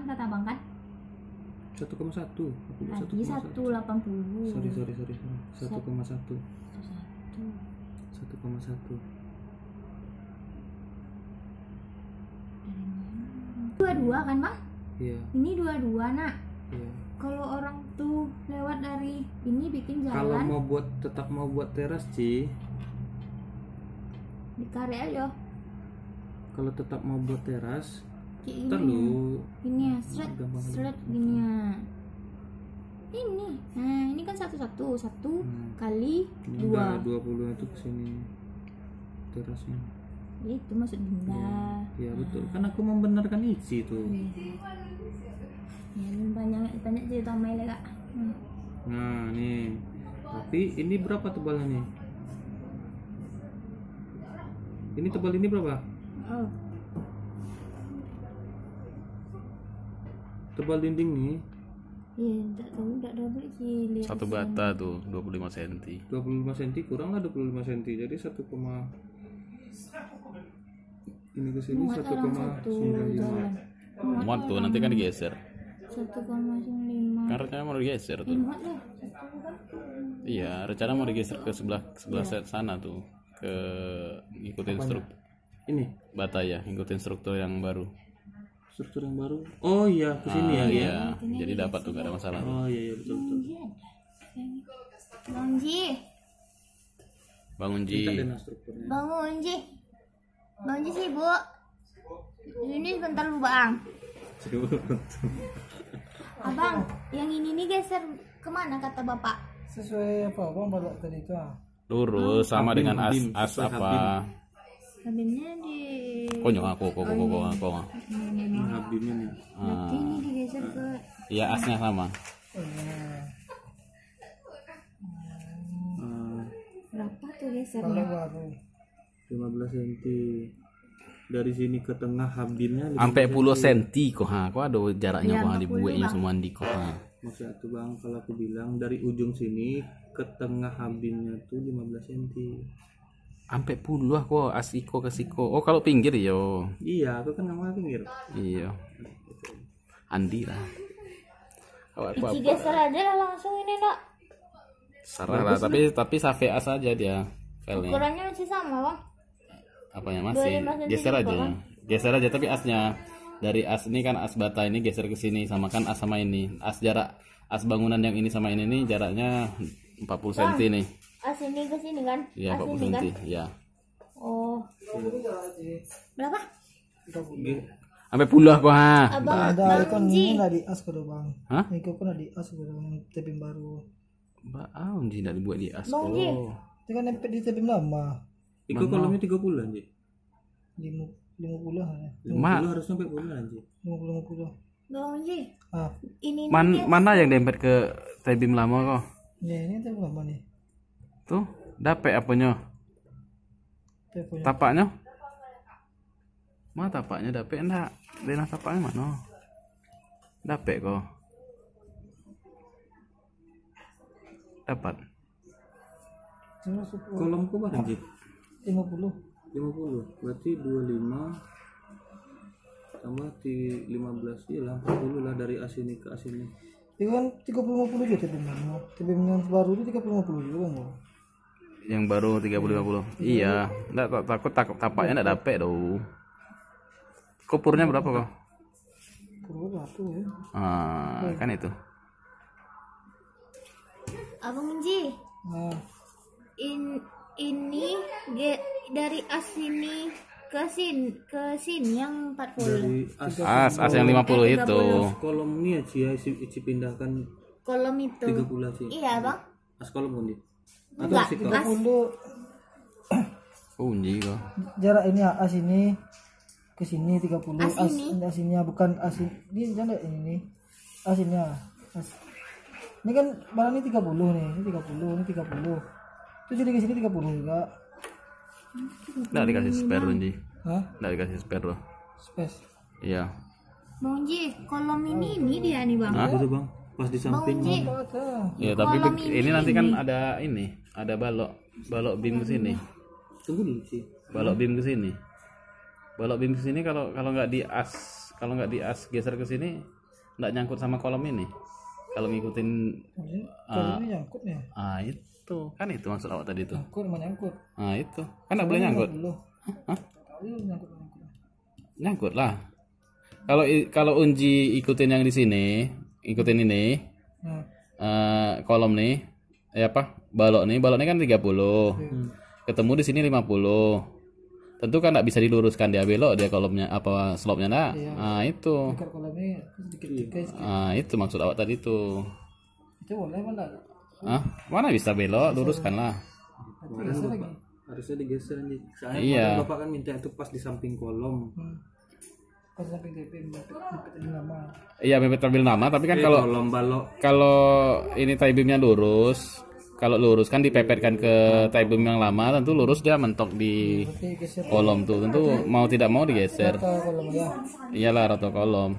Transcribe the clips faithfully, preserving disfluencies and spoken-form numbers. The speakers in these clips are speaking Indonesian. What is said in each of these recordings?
kata abang kan? satu koma satu. Tadi seratus delapan puluh. Sorry sorry sorry. satu koma satu. Satu. satu koma satu. Dua-dua kan, Bang? Iya. Ini dua-dua, Nak. Iya. Kalau orang tuh lewat dari ini bikin jalan. Kalau mau buat tetap mau buat teras, Ci. Di karya aja. Kalau tetap mau buat teras, Kayak ntar gini. lu Ini ya, seret, gampang aja. seret gini ya. Ini. Nah, ini kan satu-satu, satu Hmm. kali ini dua. udah dua puluh itu kesini terasnya. Itu maksud Dinda. Iya betul. Kan aku membenarkan isi tuh. Ya, banyak banyak cerita main lah, Kak. Hmm. Nah, nih. Tapi ini berapa tebalnya nih? Ini tebal ini berapa? Oh, Tebal dinding nih iya, tak tahu, tak tahu beli sih. Lihat Satu di bata tuh dua puluh lima senti. dua puluh lima senti kurang lah dua puluh lima senti. Jadi satu, ini ke sini Muat satu orang koma satu sembilan lima. jalan. Muat tuh nanti kan digeser. Satu koma sembilan lima. Kan rencana mau digeser tuh. Muat lah. Satu kan. Iya, rencana mau digeser ke sebelah sebelah sana tuh. Ke ngikutin struktur Ini bata ya, ngikutin struktur yang baru. struktur yang baru. Oh iya, ke sini ya. Ah, ya. iya. Jadi dapat tuh gak ada masalah. Oh iya, iya betul betul. Bang Ji, Bangun Kita Ji. dena strukturnya. bangun Ji. Bang Ji sibuk. Ini sebentar lu Bang. Abang, yang ini nih geser kemana kata bapak? Sesuai apa abang balok tadi itu ah? Lurus sama Habim, dengan as Habim, as sesuai apa? Habibnya di. Konyol aku, kok kok kok kok. Ini habibnya nih. Berarti ini digeser ke. Iya, asnya sama. Oh iya. Ah, Berapa tuh Balok gesernya? baru. lima belas senti. Dari sini ke tengah habibnya Sampai puluh senti kok ha. Kok ada jaraknya Iya, kok ha, lima puluh, dibuatnya Bang. semua di kok ha. Maksud aku bang, kalau aku bilang dari ujung sini ke tengah habibnya tuh lima belas senti. Sampai puluh ah kok asiko ke siko. Oh, kalau pinggir yo. Iya, aku kan nggak mau pinggir. Iya. Andi lah. Oh, apa Ici apa. geser aja lah langsung ini nak. Sarah lah, tapi tapi safe as aja dia filenya. Ukurannya masih sama bang. Apanya dua puluh masih lima senti geser juga, aja. kan? Geser aja tapi asnya dari as ini kan as bata ini geser ke sini sama kan as sama ini. As jarak as bangunan yang ini sama ini nih jaraknya empat puluh senti nih. As ini ke sini kan? Iya, As empat puluh ini kan? senti. Iya. Oh. Berapa? Sampai puluh aku ha. Abang, Ada Bang ikon Ji. ini nggak di as kudu bang. Hah? Ikon pun di as kudu yang tebing baru. Mbak ah, Ji nak dibuat di as. Bang Ji. Oh. Itu kan nempel di tebing lama. Iko kolomnya tiga puluh anjir. Lima lima puluh ya. Ma- lima puluh harus sampai puluh anjir. Lima puluh lima puluh. Bang Ji. Ah, Ini Man, nih, mana yang dempet ke tebim lama kok? ya ini tebing lama nih. Tuh, dapet apanya? Tebing punya. Tapaknya? Mana tapaknya dapet enggak? Denah tapaknya mana? Dapet kok. Dapat. Cuma sepuluh. Kolomku berapa anjir? Lima puluh. lima puluh. Berarti dua puluh lima tambah di lima belas ya lah empat puluh lah dari as ini ke as ini. Itu kan tiga puluh lima puluh juga tebing lama. Tebing yang baru itu tiga puluh lima puluh juga mau. Yang baru tiga puluh lima puluh. Iya, enggak tak- takut takut tapaknya enggak dapet do. Kupurnya berapa kok? Puluh satu ya. Ah, kan itu. Abang Ji. Nah, In, ini ge, dari as ini ke sini ke sini yang empat puluh. Dari as As, as yang lima puluh Eh, itu. tiga puluh. kolom ini aja ya isi, isi pindahkan Kolom itu. tiga puluh aja. Iya bang. As kolom kan dia. Atau Enggak, sih as. puluh Unji kok. jarak ini as ini ke sini tiga puluh. As As ini? as ini bukan as ini. Dia jangan ini. As ini ah. As. Ini kan barang ini tiga puluh nih. Ini tiga puluh, ini tiga puluh. Itu jadi ke sini tiga puluh juga. Enggak dikasih spare Unji. Hah? Enggak dikasih spare loh. Space. Iya. Bang Ji, kolom ini ini dia nih bang. Hah? itu bang. Pas di Bang samping Ji. Oh, ada. Iya, tapi Kolom be- ini, ini nanti ini. kan ada ini, ada balok, balok beam ke sini. Tunggu dulu sih. Balok beam ke sini. Balok beam ke sini kalau kalau nggak di as, kalau nggak di as geser ke sini nggak nyangkut sama kolom ini. Kalau ngikutin Maksudnya, kalau Ah. ini nyangkut ya. ah itu kan itu maksud awak tadi itu. Nyangkut mau nyangkut. Ah itu kan nggak boleh nyangkut. Dulu. Hah? Tahu nyangkut nyangkut. Nyangkut lah. Kalau i- kalau Unji ikutin yang di sini, ikutin ini Nah, eh, kolom nih, ya apa? Balok nih, balok nih kan tiga puluh. Ketemu di sini lima puluh. Tentu kan nggak bisa diluruskan dia belok dia kolomnya apa slope-nya nak. Ah itu. dekat kolamnya sedikit guys. Ah itu maksud awak tadi itu. Itu boleh mana? Ah, mana bisa belok, luruskan lah. Kemarin bapak harusnya digeser aja. Soalnya Iya. kemarin bapak kan minta itu pas di samping kolom. Hmm. Pas samping T P mepet mepet ini lama. Iya, mepet tabel nama, tapi kan Eh, kalau kolom balok kalau ini tie beamnya lurus, kalau lurus kan dipepetkan ke tie beam yang lama, tentu lurus dia mentok di Berarti geser kolom tuh, tentu mau tidak mau digeser. ke kolam ya. Iyalah rata kolom.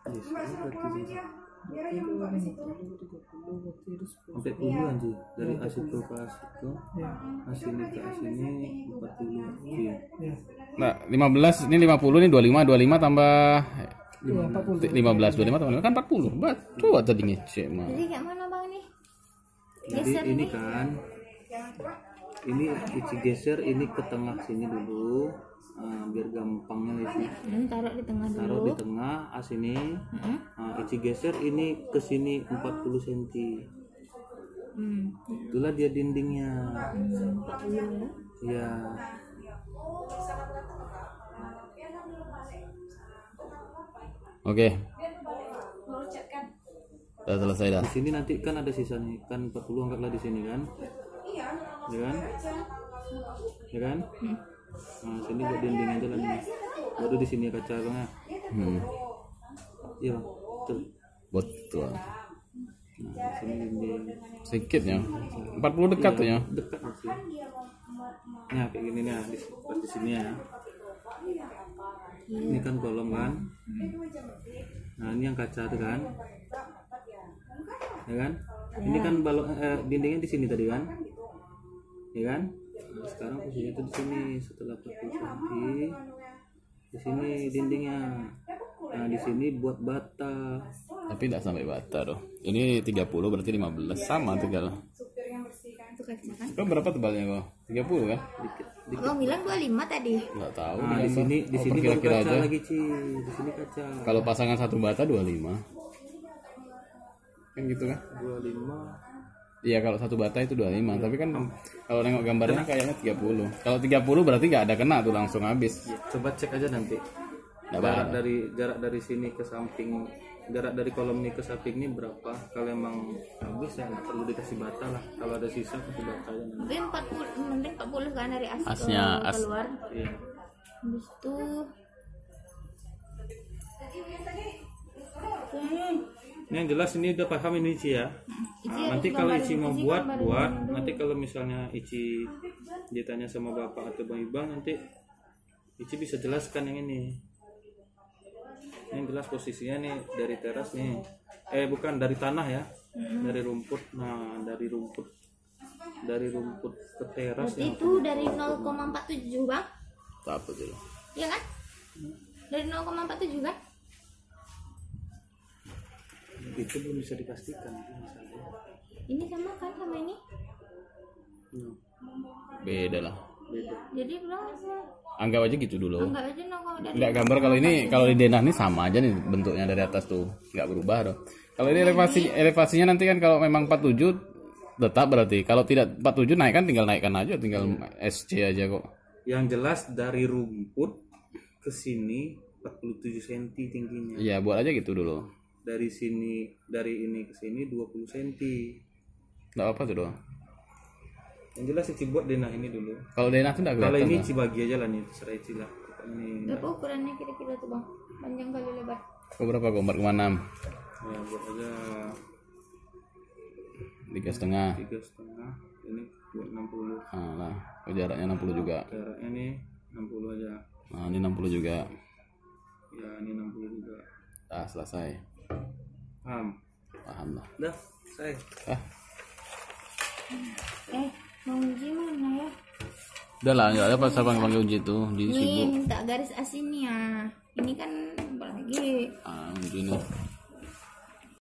Berarti itu ini tiga puluh berarti itu sepuluh. sampai puluhan sih dari as itu ke as itu. Ya. As ini ke as ini empat puluh. Iya. Ya. Nah, lima belas ini lima puluh ini dua puluh lima, dua puluh lima tambah Iya, empat puluh. lima belas, dua puluh lima tambah lima kan empat puluh. Betul tadi ngecek mah. Jadi kayak mana bang ini? Jadi ini kan ini Ici geser ini ke tengah sini dulu. Nah, biar gampangnya nih. Hmm, taruh di tengah Taruh dulu. di tengah as ini. Hmm. Nah, Ici geser ini ke sini empat puluh sentimeter. Hmm. Itulah dia dindingnya. Hmm, empat puluh ya. Ya. Oke. Udah selesai dah. Di sini nanti kan ada sisa nih, kan empat puluh angkatlah di sini kan. Ya kan? Ya kan? Nah, sini buat dinding aja lah nih. Baru di sini kaca bang ya. Hmm. Iya, Bang. Betul. Betul. Nah, di sini dinding. Sedikit ya. empat puluh dekat tuh ya. Dekat masih. Nah, kayak gini nih, di, pas di sini ya. Ini kan kolom kan. Nah, ini yang kaca tuh kan. Ya kan? Ini kan balok eh, dindingnya di sini tadi kan. Ya kan? Nah, sekarang posisinya tuh di sini setelah empat puluh sentimeter. Di sini dindingnya. Nah, di sini buat bata. Tapi tidak sampai bata tuh. Ini tiga puluh berarti lima belas sama tinggal. Itu kaca kan? Kau berapa tebalnya kau? tiga puluh kan? Dikit. Abang bilang dua puluh lima tadi. Enggak tahu. Nah, di sini di Oh, sini baru kira-kira kaca aja. lagi, Ci. Di sini kaca. Kalau pasangan satu bata dua puluh lima. Kan gitu kan? dua puluh lima. Iya kalau satu bata itu dua puluh lima, tapi kan kalau nengok gambarnya kayaknya tiga puluh. Kalau tiga puluh berarti nggak ada kena tuh langsung habis. Ya, coba cek aja nanti. Nggak Jarak apa-apa. dari jarak dari sini ke samping, jarak dari kolom ini ke samping ini berapa? Kalau emang habis ya nggak perlu dikasih bata lah. Kalau ada sisa kasih bata aja nanti. Mungkin empat puluh, mending empat puluh kan dari as ke Asnya, as. keluar. Iya. Habis itu Ini yang jelas ini udah paham ini Ici ya. Nah, nanti kalau Ici mau buat buat, nanti kalau misalnya Ici ditanya sama bapak atau bang Ibang nanti Ici bisa jelaskan yang ini. Yang jelas posisinya nih dari teras nih. Eh bukan dari tanah ya, dari rumput. Nah dari rumput, dari rumput ke teras berarti yang itu dari nol koma empat tujuh bang, Apa tuh? ya kan? Dari nol koma empat tujuh kan? itu belum bisa dipastikan. Masalahnya. Ini sama kan sama ini? Hmm, Beda lah. beda. Jadi berapa? Anggap aja gitu dulu. Enggak aja nol koma dari Enggak gambar kalau ini kalau di denah ini sama aja nih bentuknya dari atas tuh, nggak berubah dong. Kalau ini elevasi elevasinya nanti kan kalau memang empat puluh tujuh tetap berarti. Kalau tidak empat puluh tujuh naikkan tinggal naikkan aja, tinggal S C aja kok. Yang jelas dari rumput ke sini empat puluh tujuh sentimeter tingginya. Iya buat aja gitu dulu. Dari sini, dari ini ke sini dua puluh sentimeter. Nggak apa tuh doang. Yang jelas Ici buat denah ini dulu. Kalau denah tuh nggak Kalau kelihatan. ini Bang. Ici bagi aja lah nih, terserah Ici lah. Ini berapa ukurannya kira-kira tuh bang? Panjang kali lebar? Kau berapa kau? empat koma enam. ya, buat aja Tiga setengah. tiga setengah. Ini buat enam puluh. Nah, lah. Kau jaraknya enam puluh juga. Jaraknya nih enam puluh aja. Nah ini enam puluh juga. Ya ini enam puluh juga. Ah selesai. Paham? Paham lah. Dah, saya. Ah, Eh, mau uji mana ya? udah lah, nggak ada pas abang panggil uji tuh di Ini sibuk. minta garis asinnya. Ini kan Coba lagi. Ah, ini